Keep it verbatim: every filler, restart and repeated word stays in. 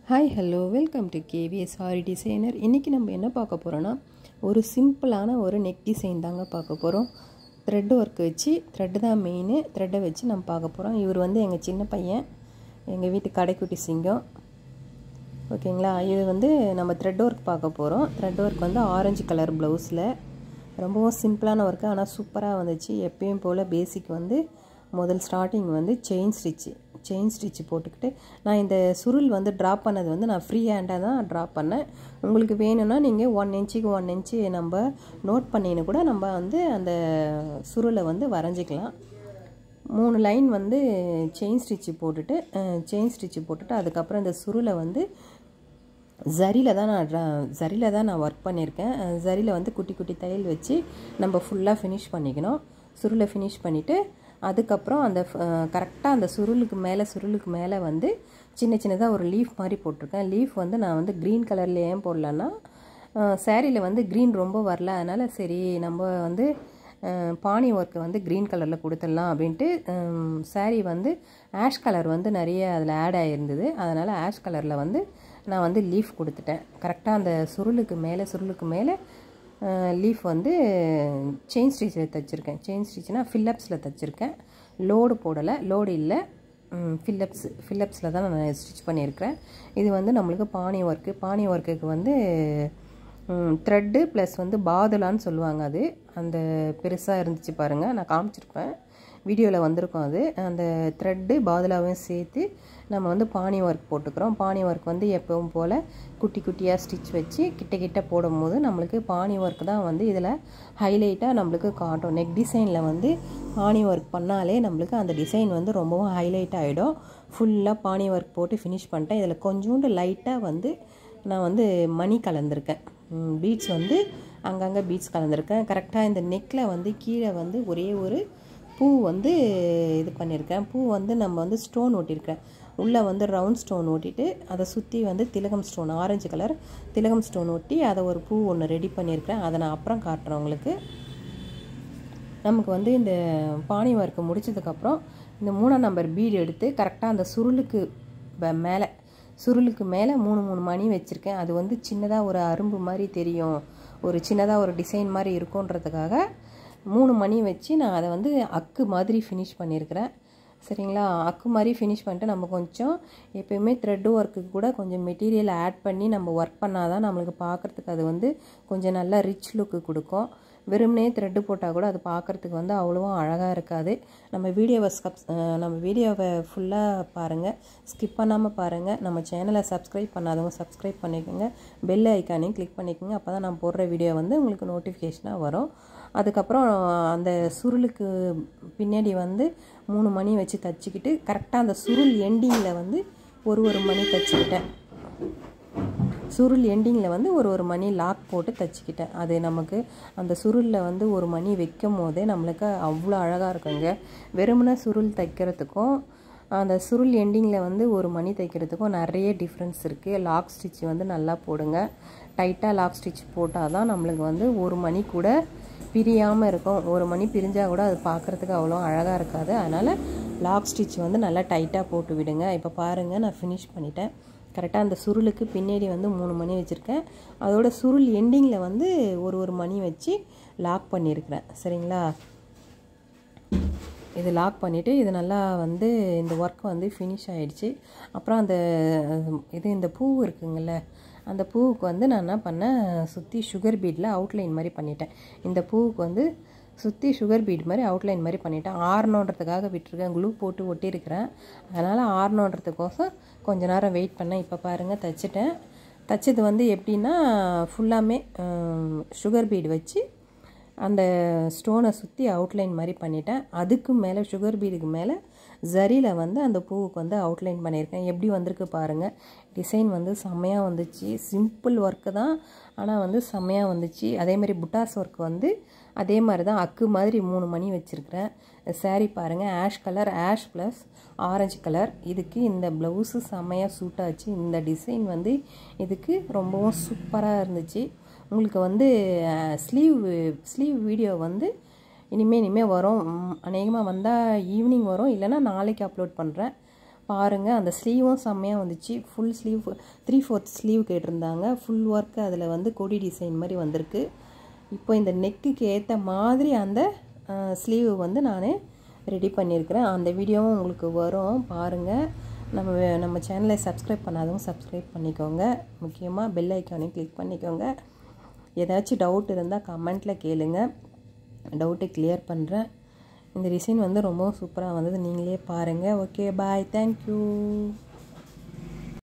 Hi hello welcome to KVS sari designer. இன்றைக்கி நம்ம என்ன பார்க்க போகிறோன்னா, ஒரு சிம்பிளான ஒரு நெக் டிசைன் தாங்க பார்க்க போகிறோம். த்ரெட் ஒர்க் வச்சு, த்ரெட்டு தான் மெயின், த்ரெட்டை வச்சு நம்ம பார்க்க போகிறோம். இவர் வந்து எங்கள் சின்ன பையன், எங்கள் வீட்டு கடைக்குட்டி சிங்கம், ஓகேங்களா. இது வந்து நம்ம த்ரெட் ஒர்க் பார்க்க போகிறோம். த்ரெட் ஒர்க் வந்து ஆரஞ்சு கலர் ப்ளவுஸில் ரொம்பவும் சிம்பிளான ஒர்க்கு, ஆனால் சூப்பராக வந்துச்சு. எப்பயும் போல் பேசிக் வந்து முதல் ஸ்டார்டிங் வந்து செயின் ஸ்டிச்சு செயின் ஸ்டிச்சு போட்டுக்கிட்டு, நான் இந்த சுருள் வந்து ட்ராப் பண்ணது வந்து நான் ஃப்ரீ ஹேண்டாக தான் ட்ராப் பண்ணேன். உங்களுக்கு வேணும்னா நீங்கள் ஒன் இன்ச்சுக்கு ஒன் இன்ச்சு நம்ம நோட் பண்ணின்னு கூட நம்ம வந்து அந்த சுருளை வந்து வரைஞ்சிக்கலாம். மூணு லைன் வந்து செயின் ஸ்டிச்சு போட்டுட்டு செயின் ஸ்டிச்சு போட்டுட்டு அதுக்கப்புறம் இந்த சுருளை வந்து ஜரியில் தான் நான் ட்ரா ஜரியில் தான் நான் ஒர்க் பண்ணியிருக்கேன். ஜரியில் வந்து குட்டி குட்டி தையல் வச்சு நம்ம ஃபுல்லாக ஃபினிஷ் பண்ணிக்கணும். சுருளை ஃபினிஷ் பண்ணிவிட்டு அதுக்கப்புறம் அந்த கரெக்டாக அந்த சுருளுக்கு மேலே சுருளுக்கு மேலே வந்து சின்ன சின்னதாக ஒரு லீஃப் மாதிரி போட்டிருக்கேன். லீஃப் வந்து நான் வந்து க்ரீன் கலரில் ஏன் போடலன்னா, சேரீயில் வந்து க்ரீன் ரொம்ப வரல, அதனால் சரி நம்ம வந்து பானி ஒர்க்கு வந்து க்ரீன் கலரில் கொடுத்துடலாம் அப்படின்ட்டு சேரீ வந்து ஆஷ் கலர் வந்து நிறைய அதில் ஆட் ஆகிருந்தது. அதனால் ஆஷ் கலரில் வந்து நான் வந்து லீஃப் கொடுத்துட்டேன். கரெக்டாக அந்த சுருளுக்கு மேலே சுருளுக்கு மேலே லீஃப் வந்து செயின் ஸ்டிச்சில் தைச்சிருக்கேன். செயின் ஸ்டிச்னா ஃபில்லப்ஸில் தைச்சிருக்கேன். லோடு போடலை, லோடு இல்லை, ஃபில்லப்ஸ் ஃபில்லப்ஸில் தான் நான் ஸ்டிச் பண்ணியிருக்கிறேன். இது வந்து நம்மளுக்கு பானி ஒர்க்கு. பானி ஒர்க்குக்கு வந்து த்ரெட்டு ப்ளஸ் வந்து பாதுலான்னு சொல்லுவாங்க. அது அந்த பெருசாக இருந்துச்சு பாருங்கள், நான் காமிச்சிருப்பேன், வீடியோவில் வந்திருக்கோம். அது அந்த த்ரெட்டு பாதுலாவையும் சேர்த்து நம்ம வந்து பானி ஒர்க் போட்டுக்கிறோம். பானி ஒர்க் வந்து எப்பவும் போல் குட்டி குட்டியாக ஸ்டிச் வச்சு கிட்ட கிட்ட போடும் போது நம்மளுக்கு பானி ஒர்க் தான் வந்து இதில் ஹைலைட்டாக நம்மளுக்கு காட்டும். நெக் டிசைனில் வந்து பானி ஒர்க் பண்ணாலே நம்மளுக்கு அந்த டிசைன் வந்து ரொம்பவும் ஹைலைட் ஆகிடும். ஃபுல்லாக பானி ஒர்க் போட்டு ஃபினிஷ் பண்ணிட்டேன். இதில் கொஞ்சோண்டு லைட்டாக வந்து நான் வந்து மணி கலந்துருக்கேன். பீட்ஸ் வந்து அங்கங்கே பீட்ஸ் கலந்துருக்கேன். கரெக்டாக இந்த நெக்கில் வந்து கீழே வந்து ஒரே ஒரு பூ வந்து இது பண்ணியிருக்கேன். பூ வந்து நம்ம வந்து ஸ்டோன் ஒட்டியிருக்கேன். உள்ளே வந்து ரவுண்ட் ஸ்டோன் ஒட்டிட்டு அதை சுற்றி வந்து திலகம் ஸ்டோன், ஆரஞ்சு கலர் திலகம் ஸ்டோன் ஒட்டி அதை ஒரு பூ ஒன்று ரெடி பண்ணியிருக்கேன். அதை நான் அப்புறம் காட்டுறேன் உங்களுக்கு. நமக்கு வந்து இந்த பானி ஒர்க்கு முடிச்சதுக்கப்புறம் இந்த மூணாம் நம்பர் பீடு எடுத்து கரெக்டாக அந்த சுருளுக்கு மேலே சுருளுக்கு மேலே மூணு மூணு மணி வச்சுருக்கேன். அது வந்து சின்னதாக ஒரு அரும்பு மாதிரி தெரியும், ஒரு சின்னதாக ஒரு டிசைன் மாதிரி இருக்குன்றதுக்காக மூணு மணி வச்சு நான் அதை வந்து அக்கு மாதிரி ஃபினிஷ் பண்ணியிருக்கிறேன். சரிங்களா, அக்கு மாதிரி ஃபினிஷ் பண்ணிட்டு நம்ம கொஞ்சம் எப்போயுமே த்ரெட் ஒர்க்குக்கு கூட கொஞ்சம் மெட்டீரியல் ஆட் பண்ணி நம்ம ஒர்க் பண்ணால் தான் நம்மளுக்கு பார்க்குறதுக்கு அது வந்து கொஞ்சம் நல்லா ரிச் லுக்கு கொடுக்கும். வெறுமனே த்ரெட்டு போட்டால் கூட அது பார்க்குறதுக்கு வந்து அவ்வளோவா அழகாக இருக்காது. நம்ம வீடியோவை ஸ்கப் நம்ம வீடியோவை ஃபுல்லாக பாருங்கள், ஸ்கிப் பண்ணாமல் பாருங்கள். நம்ம சேனலை சப்ஸ்கிரைப் பண்ணாதவங்க சப்ஸ்கிரைப் பண்ணிக்கோங்க, பெல் ஐக்கானையும் கிளிக் பண்ணிக்கோங்க. அப்போ தான் நான் போடுற வீடியோ வந்து உங்களுக்கு நோட்டிஃபிகேஷனாக வரும். அதுக்கப்புறம் அந்த சுருளுக்கு பின்னாடி வந்து மூணு மணி வச்சு தைச்சிக்கிட்டு கரெக்டாக அந்த சுருள் எண்டிங்கில் வந்து ஒரு ஒரு மணி தைச்சிக்கிட்டேன். சுருள் எண்டிங்கில் வந்து ஒரு ஒரு மணி லாக் போட்டு தைச்சிக்கிட்டேன். அது நமக்கு அந்த சுருளில் வந்து ஒரு மணி வைக்கும் போதே நம்மளுக்கு அவ்வளோ அழகாக இருக்குங்க. வெறுமனே சுருள் தைக்கிறதுக்கும் அந்த சுருள் எண்டிங்கில் வந்து ஒரு மணி தைக்கிறதுக்கும் நிறைய டிஃப்ரென்ஸ் இருக்குது. லாக் ஸ்டிச் வந்து நல்லா போடுங்க. டைட்டாக லாக் ஸ்டிச் போட்டால் தான் நம்மளுக்கு வந்து ஒரு மணி கூட பிரியாமல் இருக்கும். ஒரு மணி பிரிஞ்சால் கூட அது பார்க்குறதுக்கு அவ்வளோ அழகாக இருக்காது. அதனால் லாக் ஸ்டிச் வந்து நல்லா டைட்டாக போட்டு விடுங்க. இப்போ பாருங்கள், நான் ஃபினிஷ் பண்ணிட்டேன். கரெக்டாக அந்த சுருளுக்கு பின்னாடி வந்து மூணு மணி வச்சுருக்கேன். அதோட சுருள் எண்டிங்கில் வந்து ஒரு ஒரு மணி வச்சு லாக் பண்ணியிருக்கிறேன். சரிங்களா, இது லாக் பண்ணிவிட்டு இது நல்லா வந்து இந்த ஒர்க் வந்து ஃபினிஷ் ஆகிடுச்சு. அப்புறம் அந்த இது இந்த பூ இருக்குங்கள்ல, அந்த பூவுக்கு வந்து நான் என்ன பண்ணேன், சுற்றி சுகர் பீடில் அவுட்லைன் மாதிரி பண்ணிட்டேன். இந்த பூவுக்கு வந்து சுற்றி சுகர் பீட் மாதிரி அவுட்லைன் மாதிரி பண்ணிட்டேன். ஆறணுன்றதுக்காக விட்டுருக்கேன், க்ளூ போட்டு ஒட்டியிருக்கிறேன். அதனால் ஆறணுன்றதுக்கோசம் கொஞ்ச நேரம் வெயிட் பண்ணேன். இப்போ பாருங்கள், தைச்சிட்டேன். தைச்சது வந்து எப்படின்னா ஃபுல்லாமே சுகர் பீடு வச்சு அந்த ஸ்டோனை சுற்றி அவுட்லைன் மாதிரி பண்ணிட்டேன். அதுக்கு மேலே சுகர் பீடுக்கு மேலே ஜரியில் வந்து அந்த பூவுக்கு வந்து அவுட்லைன் பண்ணியிருக்கேன். எப்படி வந்திருக்கு பாருங்கள், டிசைன் வந்து செம்மையாக வந்துச்சு. சிம்பிள் ஒர்க்கு தான், ஆனால் வந்து செம்மையாக வந்துச்சு. அதேமாதிரி புட்டாஸ் ஒர்க் வந்து அதே மாதிரி தான் அக்கு மாதிரி மூணு மணி வச்சுருக்கிறேன். சாரீ பாருங்கள், ash colour, ash plus orange colour. இதுக்கு இந்த ப்ளவுஸு செம்மையாக சூட் ஆச்சு. இந்த டிசைன் வந்து இதுக்கு ரொம்பவும் சூப்பராக இருந்துச்சு. உங்களுக்கு வந்து ஸ்லீவ் ஸ்லீவ் வீடியோ வந்து இனிமேல் இனிமேல் வரும். அநேகமாக வந்தால் ஈவினிங் வரும், இல்லைனா நாளைக்கு அப்லோட் பண்ணுறேன். பாருங்கள். அந்த ஸ்லீவும் செம்மையாக வந்துச்சு. Full sleeve three fourth sleeve கேட்டிருந்தாங்க. ஃபுல் ஒர்க்கு அதில் வந்து கொடி டிசைன் மாதிரி வந்திருக்கு. இப்போ இந்த நெக்குக்கு ஏற்ற மாதிரி அந்த ஸ்லீவ் வந்து நான் ரெடி பண்ணியிருக்கிறேன். அந்த வீடியோவும் உங்களுக்கு வரும் பாருங்கள். நம்ம நம்ம சேனலை சப்ஸ்கிரைப் பண்ணாதவங்க சப்ஸ்கிரைப் பண்ணிக்கோங்க. முக்கியமாக பெல் ஐக்கானையும் கிளிக் பண்ணிக்கோங்க. ஏதாச்சும் டவுட் இருந்தால் கமெண்ட்டில் கேளுங்க, டவுட்டை கிளியர் பண்ணுறேன். இந்த டிசைன் வந்து ரொம்ப சூப்பராக வந்தது, நீங்களே பாருங்கள். Okay, bye, thank you.